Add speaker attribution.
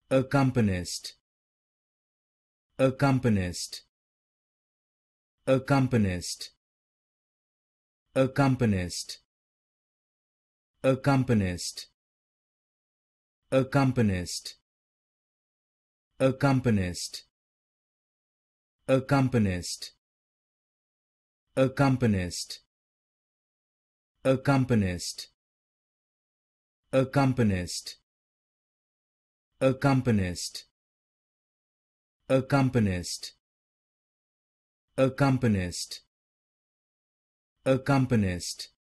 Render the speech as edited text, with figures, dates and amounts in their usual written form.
Speaker 1: Accompanist, accompanist, accompanist, accompanist, accompanist, accompanist, accompanist, accompanist, accompanist, accompanist, accompanist, accompanist, accompanist, accompanist, accompanist,